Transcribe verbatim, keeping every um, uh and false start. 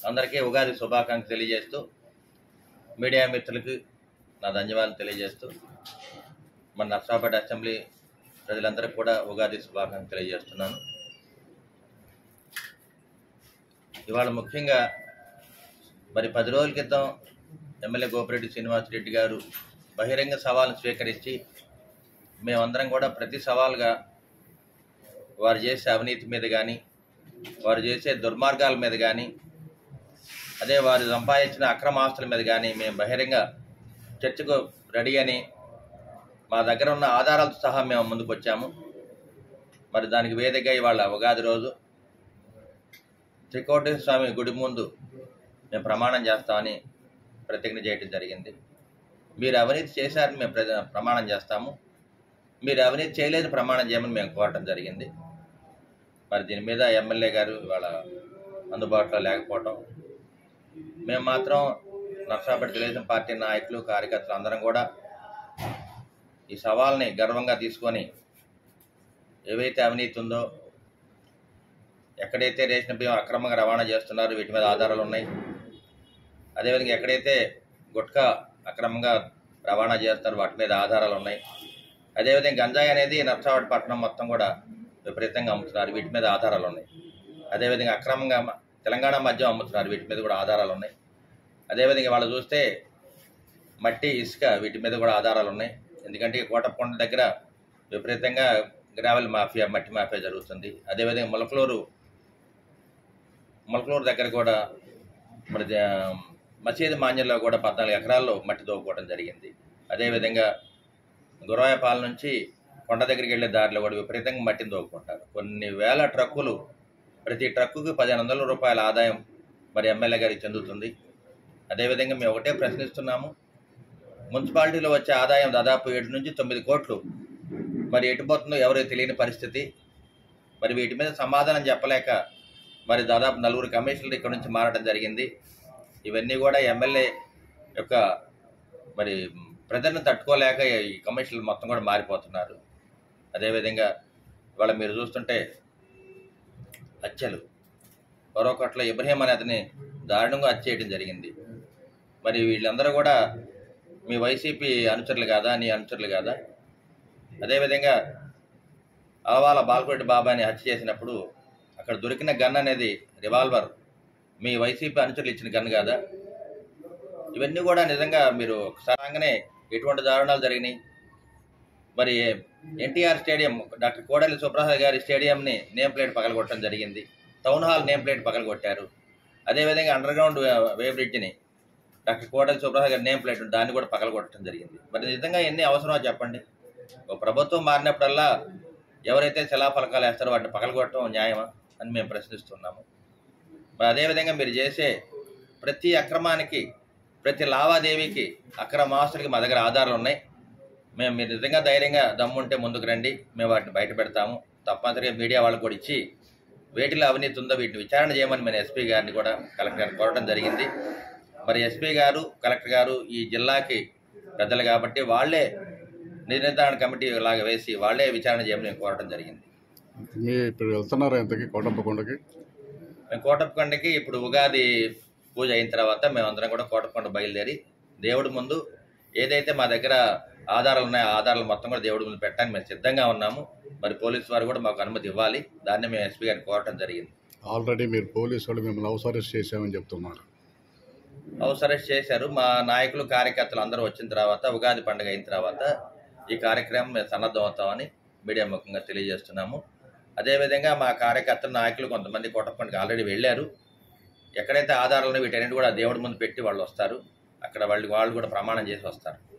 అందరికీ ఉగాది శుభాకాంక్షలు తెలియజేస్తూ మీడియా మిత్రులకు నా ధన్యవాదాలు తెలియజేస్తూ మన నర్సాపేట అసెంబ్లీ ప్రజలందరికీ కూడా ఉగాది శుభాకాంక్షలు తెలియజేస్తున్నాను. ఇవాళ ముఖ్యంగా మరి పది రోజుల క్రితం ఎమ్మెల్యే గోపిరెడ్డి శ్రీనివాసరెడ్డి గారు బహిరంగ సవాల్ను స్వీకరించి మేమందరం కూడా ప్రతి సవాల్గా వారు చేసే అవినీతి మీద కానీ వారు చేసే దుర్మార్గాల మీద కానీ అదే వారు సంపాదించిన అక్రమ ఆస్తుల మీద కానీ మేము బహిరంగ చర్చకు రెడీ అని మా దగ్గర ఉన్న ఆధారాలతో సహా మేము ముందుకు వచ్చాము. మరి దానికి వేదికగా ఇవాళ ఉగాది రోజు త్రికోటేశ్వర స్వామి గుడి ముందు మేము ప్రమాణం చేస్తామని ప్రతిజ్ఞ చేయడం జరిగింది. మీరు అవినీతి చేశారని మేము ప్రమాణం చేస్తాము, మీరు అవినీతి చేయలేదు ప్రమాణం చేయమని మేము కోరటం జరిగింది. మరి దీని మీద ఎమ్మెల్యే గారు ఇవాళ అందుబాటులో లేకపోవటం, మేము మాత్రం నర్సాపేట తెలుగుదేశం పార్టీ నాయకులు కార్యకర్తలు అందరం కూడా ఈ సవాల్ని గర్వంగా తీసుకొని ఏవైతే అవినీతి ఉందో, ఎక్కడైతే రేషన్ బియ్యం అక్రమంగా రవాణా చేస్తున్నారో వీటి మీద ఆధారాలు ఉన్నాయి. అదేవిధంగా ఎక్కడైతే గుట్కా అక్రమంగా రవాణా చేస్తారో వాటి మీద ఆధారాలు ఉన్నాయి. అదేవిధంగా గంజాయి అనేది నర్సాపేట పట్టణం మొత్తం కూడా విపరీతంగా అమ్ముతున్నారు, వీటి మీద ఆధారాలు ఉన్నాయి. అదేవిధంగా అక్రమంగా తెలంగాణ మద్యం అమ్ముతున్నారు, వీటి మీద కూడా ఆధారాలు ఉన్నాయి. అదేవిధంగా వాళ్ళు చూస్తే మట్టి ఇసుక వీటి మీద కూడా ఆధారాలు ఉన్నాయి. ఎందుకంటే కోటప్పకొండ దగ్గర విపరీతంగా గ్రావెల్ మాఫియా మట్టి మాఫియా జరుగుతుంది. అదేవిధంగా మొలకలూరు మొలకలూరు దగ్గర కూడా మరి మసీదు మాన్యంలో కూడా పద్నాలుగు ఎకరాల్లో మట్టి తోపుకోవడం జరిగింది. అదేవిధంగా గురవాయపాలెం నుంచి కొండ దగ్గరికి వెళ్ళే దారిలో కూడా విపరీతంగా మట్టిని తోపుకుంటారు. కొన్ని వేల ట్రక్కులు, ప్రతి ట్రక్కుకి పదిహేను వందల రూపాయల ఆదాయం మరి ఎమ్మెల్యే గారికి చెందుతుంది. అదేవిధంగా మేము ఒకటే ప్రశ్నిస్తున్నాము, మున్సిపాలిటీలో వచ్చే ఆదాయం దాదాపు ఏడు నుంచి తొమ్మిది కోట్లు మరి ఎటుపోతుందో ఎవరో తెలియని పరిస్థితి. మరి వీటి మీద సమాధానం చెప్పలేక మరి దాదాపు నలుగురు కమిషనర్లు ఇక్కడ నుంచి మారడం జరిగింది. ఇవన్నీ కూడా ఎమ్మెల్యే యొక్క మరి ప్రజలను తట్టుకోలేక ఈ కమిషనర్లు మొత్తం కూడా మారిపోతున్నారు. అదేవిధంగా ఇవాళ మీరు చూస్తుంటే హత్యలు, మరొకట్లో ఇబ్రహీం అనే అతని దారుణంగా హత్య చేయడం జరిగింది. మరి వీళ్ళందరూ కూడా మీ వైసీపీ అనుచరులు కాదా, నీ అనుచరులు కాదా? అదేవిధంగా ఆవాల బాలకోటి బాబాని హత్య చేసినప్పుడు అక్కడ దొరికిన గన్ అనేది రివాల్వర్ మీ వైసీపీ అనుచరులు ఇచ్చిన గన్ కాదా? ఇవన్నీ కూడా నిజంగా మీరు ఒకసారిగానే ఎటువంటి దారుణాలు జరిగినాయి. మరి ఎన్టీఆర్ స్టేడియం, డాక్టర్ కోడెల సుబ్రహ్మణ్య గారి స్టేడియంని నేమ్ ప్లేట్ పగలగొట్టడం జరిగింది. టౌన్ హాల్ నేమ్ ప్లేట్ పగలగొట్టారు. అదేవిధంగా అండర్ గ్రౌండ్ వే బ్రిడ్జ్ని డాక్టర్ కోడెల సుబ్రహ్మణ్య గారి నేమ్ ప్లేట్ దాన్ని కూడా పగలగొట్టడం జరిగింది. మరి నిజంగా ఎన్ని అవసరమో చెప్పండి. ఒక ప్రభుత్వం మారినప్పుడల్లా ఎవరైతే శిలాఫలకాలు వేస్తారో వాటిని పగలగొట్టడం న్యాయమా అని మేము ప్రశ్నిస్తున్నాము. మరి అదేవిధంగా మీరు చేసే ప్రతి అక్రమానికి, ప్రతి లావాదేవీకి, అక్రమ ఆస్తులకి మా దగ్గర ఆధారాలు ఉన్నాయి. మేము మీరు నిజంగా ధైర్యంగా దమ్ముంటే ముందుకు రండి, మేము వాటిని బయట పెడతాము. తప్పనిసరిగా మీడియా వాళ్ళకు కూడా ఇచ్చి వేటిలో అవినీతి ఉందో వీటిని విచారణ చేయమని మేము ఎస్పీ గారిని కూడా కలెక్టర్ గారిని కోరడం జరిగింది. మరి ఎస్పీ గారు, కలెక్టర్ గారు ఈ జిల్లాకి పెద్దలు కాబట్టి వాళ్ళే నిర్ధారణ కమిటీ లాగా వేసి వాళ్ళే విచారణ చేయమని మేము కోరడం జరిగింది. ఇప్పుడు వెళ్తున్నారు ఎంతకి కోటప్పకొండకి? మేము కోటప్పకొండకి ఇప్పుడు ఉగాది పూజ అయిన తర్వాత మేమందరం కూడా కోటప్పకొండ బయలుదేరి దేవుడి ముందు ఏదైతే మా దగ్గర ఆధారాలు ఉన్నాయో ఆ ఆధారాలు మొత్తం కూడా దేవుడి ముందు పెట్టడానికి మేము సిద్ధంగా ఉన్నాము. మరి పోలీసు వారు కూడా మాకు అనుమతి ఇవ్వాలి, దాన్ని మేము ఎస్పీ గారిని కోరటం జరిగింది. ఆల్రెడీ మీరు పోలీసు వాళ్ళు మిమ్మల్ని హౌస్ అరెస్ట్ చేశామని చెప్తున్నారు. హౌస్ అరెస్ట్ చేశారు. మా నాయకులు కార్యకర్తలు అందరూ వచ్చిన తర్వాత ఉగాది పండుగ అయిన తర్వాత ఈ కార్యక్రమం మేము సన్నద్ధం అవుతామని మీడియా ముఖంగా తెలియజేస్తున్నాము. అదేవిధంగా మా కార్యకర్తల నాయకులు కొంతమంది కోటప్పకొండకి ఆల్రెడీ వెళ్ళారు. ఎక్కడైతే ఆధారాలు వీటన్నిటి కూడా దేవుడి ముందు పెట్టి వాళ్ళు వస్తారు, అక్కడ వాళ్ళు వాళ్ళు కూడా ప్రమాణం చేసి వస్తారు.